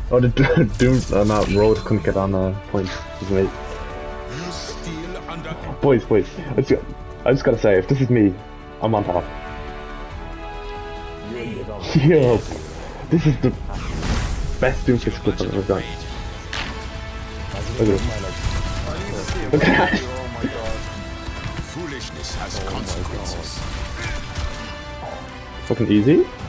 Oh, the Doom, no, Road couldn't get on a point. Wait. Boys, I just gotta say, if this is me, I'm on top. Yo, this is the best Doomfist clip I've ever done. Look at this. Look at that. Oh my god. Foolishness has consequences. Fucking easy.